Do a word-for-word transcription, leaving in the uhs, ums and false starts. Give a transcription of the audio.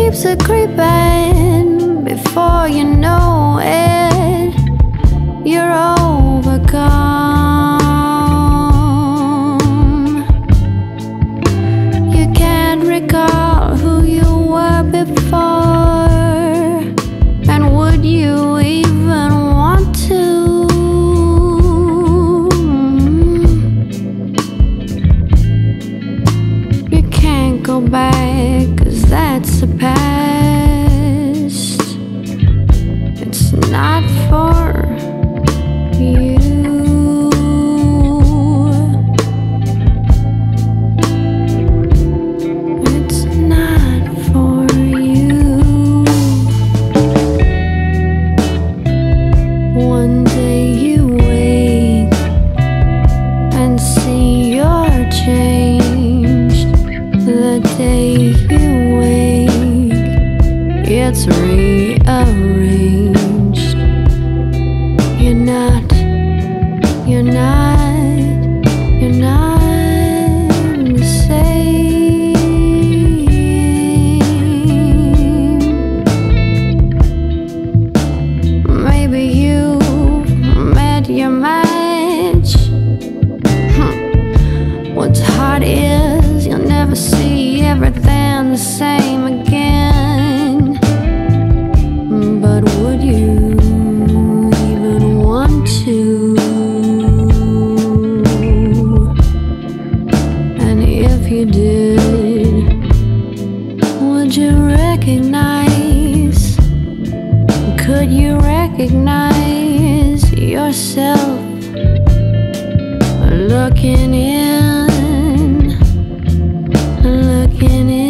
keeps a creeping. Before you know it, you're overcome. You can't recall who you were before, and would you even want to? You can't go back, 'cause that's the past. It's not for you. It's not for you. One day you wake and see you're changed. The day you wake, it's rearranged. You're not, you're not, you're not the same. Maybe you've met your match. Hmm. What's hard is you'll never see everything the same again. But would you even want to? And if you did, would you recognize? Could you recognize yourself looking in, looking in?